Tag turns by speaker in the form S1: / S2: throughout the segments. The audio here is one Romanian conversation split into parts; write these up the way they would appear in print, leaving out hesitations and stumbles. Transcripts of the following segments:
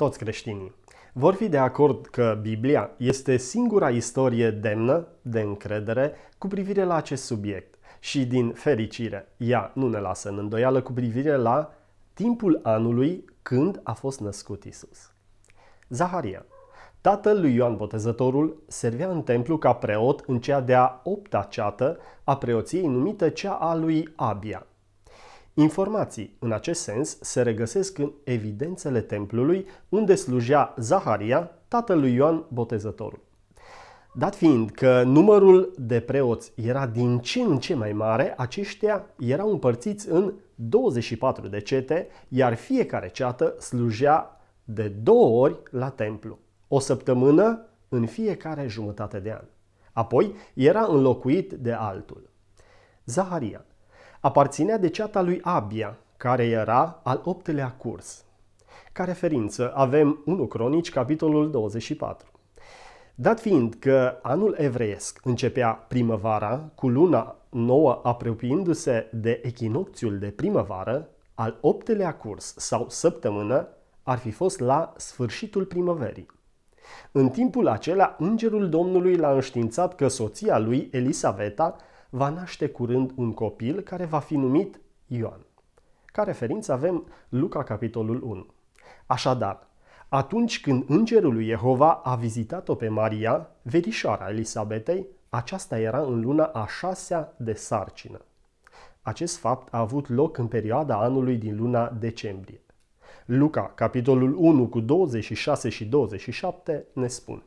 S1: toți creștinii vor fi de acord că Biblia este singura istorie demnă de încredere cu privire la acest subiect și, din fericire, ea nu ne lasă în îndoială cu privire la timpul anului când a fost născut Isus. Zaharia, tatăl lui Ioan Botezătorul, servea în templu ca preot în cea de-a 8-a ceată a preoției numită cea a lui Abia. Informații în acest sens se regăsesc în evidențele templului unde slujea Zaharia, tatăl lui Ioan Botezătorul. Dat fiind că numărul de preoți era din ce în ce mai mare, aceștia erau împărțiți în 24 de cete, iar fiecare ceată slujea de 2 ori la templu, o săptămână în fiecare jumătate de an. Apoi era înlocuit de altul. Zaharia aparținea de ceata lui Abia, care era al 8-lea curs. Ca referință avem 1 Cronici, capitolul 24. Dat fiind că anul evreiesc începea primăvara, cu luna nouă apropiindu-se de echinocțiul de primăvară, al 8-lea curs sau săptămână ar fi fost la sfârșitul primăverii. În timpul acela, îngerul Domnului l-a înștiințat că soția lui, Elisaveta, va naște curând un copil care va fi numit Ioan. Ca referință avem Luca, capitolul 1. Așadar, atunci când îngerul lui Jehova a vizitat-o pe Maria, verișoara Elisabetei, aceasta era în luna a 6-a de sarcină. Acest fapt a avut loc în perioada anului din luna decembrie. Luca, capitolul 1 cu 26 și 27 ne spune: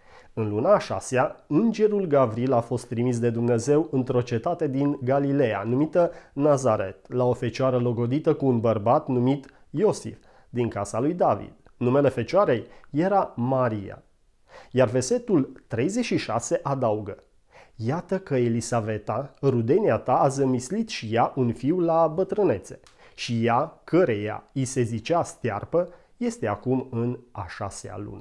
S1: în luna a 6-a, îngerul Gavril a fost trimis de Dumnezeu într-o cetate din Galileea, numită Nazaret, la o fecioară logodită cu un bărbat numit Iosif, din casa lui David. Numele fecioarei era Maria. Iar versetul 36 adaugă: iată că Elisaveta, rudenia ta, a zămislit și ea un fiu la bătrânețe, și ea, căreia îi se zicea stearpă, este acum în a 6-a lună.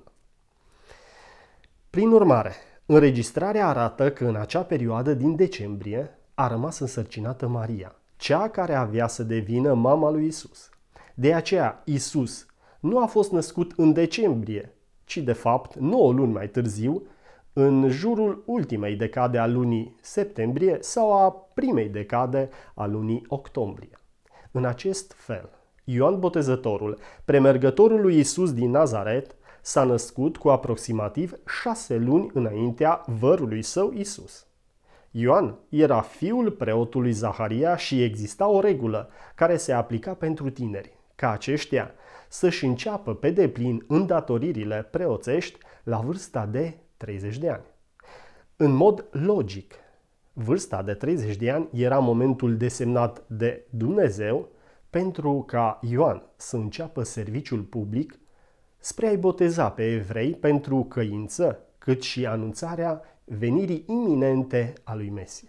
S1: Prin urmare, înregistrarea arată că în acea perioadă din decembrie a rămas însărcinată Maria, cea care avea să devină mama lui Isus. De aceea, Isus nu a fost născut în decembrie, ci de fapt 9 luni mai târziu, în jurul ultimei decade a lunii septembrie sau a primei decade a lunii octombrie. În acest fel, Ioan Botezătorul, premergătorul lui Isus din Nazaret, s-a născut cu aproximativ 6 luni înaintea vărului său Isus. Ioan era fiul preotului Zaharia și exista o regulă care se aplica pentru tineri, ca aceștia să-și înceapă pe deplin îndatoririle preoțești la vârsta de 30 de ani. În mod logic, vârsta de 30 de ani era momentul desemnat de Dumnezeu pentru ca Ioan să înceapă serviciul public spre a-i boteza pe evrei pentru căință, cât și anunțarea venirii iminente a lui Mesia.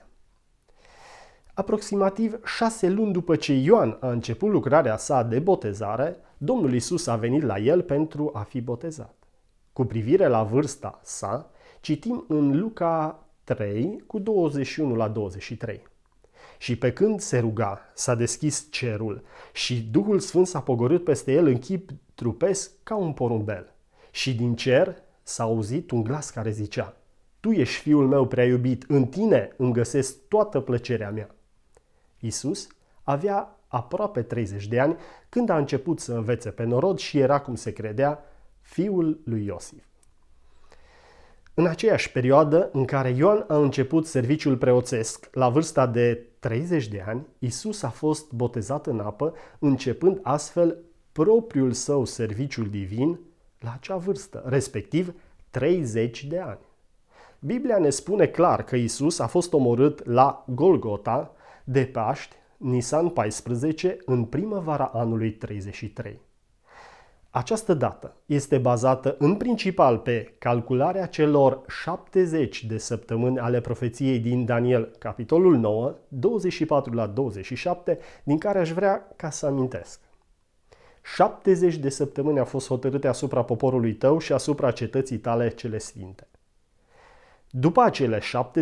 S1: Aproximativ 6 luni după ce Ioan a început lucrarea sa de botezare, Domnul Isus a venit la el pentru a fi botezat. Cu privire la vârsta sa, citim în Luca 3 cu 21 la 23. Și pe când se ruga, s-a deschis cerul și Duhul Sfânt s-a pogorât peste el în chip trupesc ca un porumbel. Și din cer s-a auzit un glas care zicea: tu ești fiul meu prea iubit, în tine îmi găsesc toată plăcerea mea. Isus avea aproape 30 de ani când a început să învețe pe norod și era, cum se credea, fiul lui Iosif. În aceeași perioadă în care Ioan a început serviciul preoțesc, la vârsta de 30 de ani, Isus a fost botezat în apă, începând astfel propriul său serviciul divin la acea vârstă, respectiv 30 de ani. Biblia ne spune clar că Isus a fost omorât la Golgota de Paști, Nisan 14, în primăvara anului 33. Această dată este bazată în principal pe calcularea celor 70 de săptămâni ale profeției din Daniel, capitolul 9, 24 la 27, din care aș vrea ca să amintesc. 70 de săptămâni au fost hotărâte asupra poporului tău și asupra cetății tale cele sfinte. După acele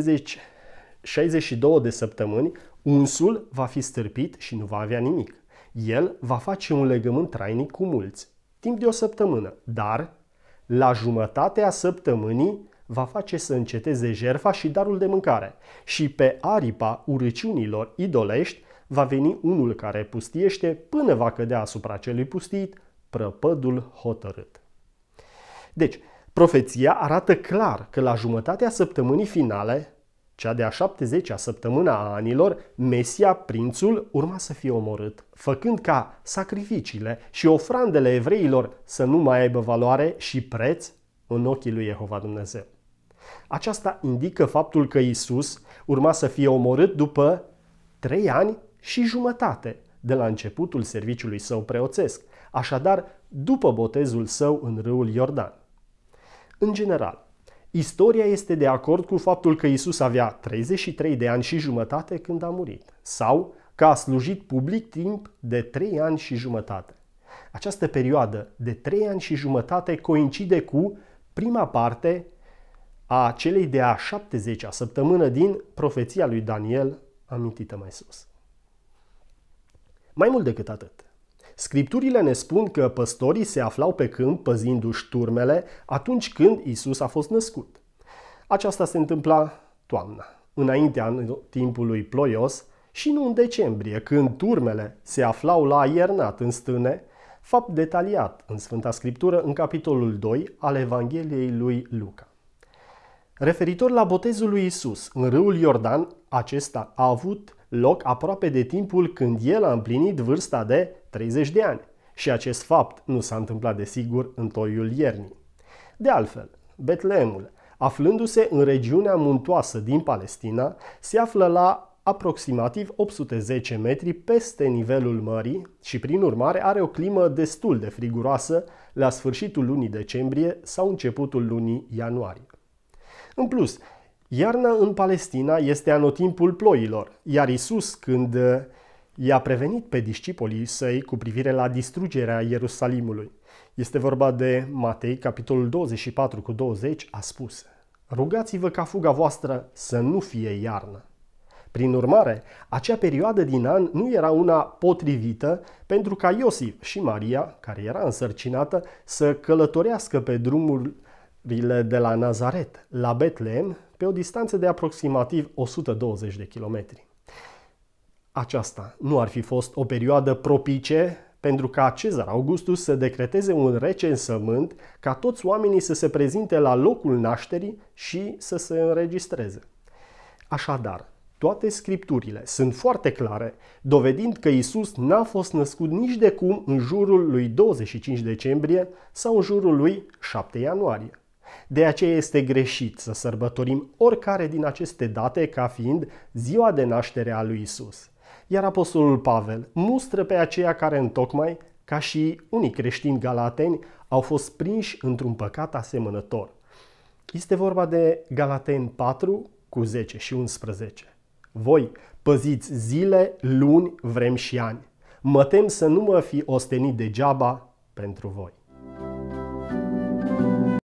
S1: 62 de săptămâni, unsul va fi stârpit și nu va avea nimic. El va face un legământ trainic cu mulți. timp de o săptămână, dar la jumătatea săptămânii va face să înceteze jertfa și darul de mâncare și pe aripa urăciunilor idolești va veni unul care pustiește până va cădea asupra celui pustit prăpădul hotărât. Deci, profeția arată clar că la jumătatea săptămânii finale, cea de-a 70-a săptămână a anilor, Mesia, prințul, urma să fie omorât, făcând ca sacrificiile și ofrandele evreilor să nu mai aibă valoare și preț în ochii lui Jehova Dumnezeu. Aceasta indică faptul că Iisus urma să fie omorât după 3 ani și jumătate de la începutul serviciului său preoțesc, așadar după botezul său în râul Iordan. În general, istoria este de acord cu faptul că Iisus avea 33 de ani și jumătate când a murit, sau că a slujit public timp de 3 ani și jumătate. Această perioadă de 3 ani și jumătate coincide cu prima parte a celei de-a 70-a săptămână din profeția lui Daniel, amintită mai sus. Mai mult decât atât, Scripturile ne spun că păstorii se aflau pe câmp păzindu-și turmele atunci când Iisus a fost născut. Aceasta se întâmpla toamna, înaintea timpului ploios și nu în decembrie, când turmele se aflau la iernat în stâne, fapt detaliat în Sfânta Scriptură în capitolul 2 al Evangheliei lui Luca. Referitor la botezul lui Iisus în râul Iordan, acesta a avut loc aproape de timpul când el a împlinit vârsta de 30 de ani și acest fapt nu s-a întâmplat desigur în toiul iernii. De altfel, Betleemul, aflându-se în regiunea muntoasă din Palestina, se află la aproximativ 810 metri peste nivelul mării și prin urmare are o climă destul de friguroasă la sfârșitul lunii decembrie sau începutul lunii ianuarie. În plus, iarna în Palestina este anotimpul ploilor, iar Iisus, când i-a prevenit pe discipolii săi cu privire la distrugerea Ierusalimului, este vorba de Matei, capitolul 24 cu 20, a spus: rugați-vă ca fuga voastră să nu fie iarnă. Prin urmare, acea perioadă din an nu era una potrivită pentru ca Iosif și Maria, care era însărcinată, să călătorească pe drumurile de la Nazaret la Betleem, pe o distanță de aproximativ 120 de kilometri. Aceasta nu ar fi fost o perioadă propice pentru ca Cezar Augustus să decreteze un recensământ ca toți oamenii să se prezinte la locul nașterii și să se înregistreze. Așadar, toate scripturile sunt foarte clare, dovedind că Iisus n-a fost născut nici de cum în jurul lui 25 decembrie sau în jurul lui 7 ianuarie. De aceea este greșit să sărbătorim oricare din aceste date ca fiind ziua de naștere a lui Iisus. Iar apostolul Pavel mustră pe aceia care întocmai, ca și unii creștini galateni, au fost prinși într-un păcat asemănător. Este vorba de Galateni 4 cu 10 și 11. Voi păziți zile, luni, vremi și ani. Mă tem să nu mă fi ostenit degeaba pentru voi.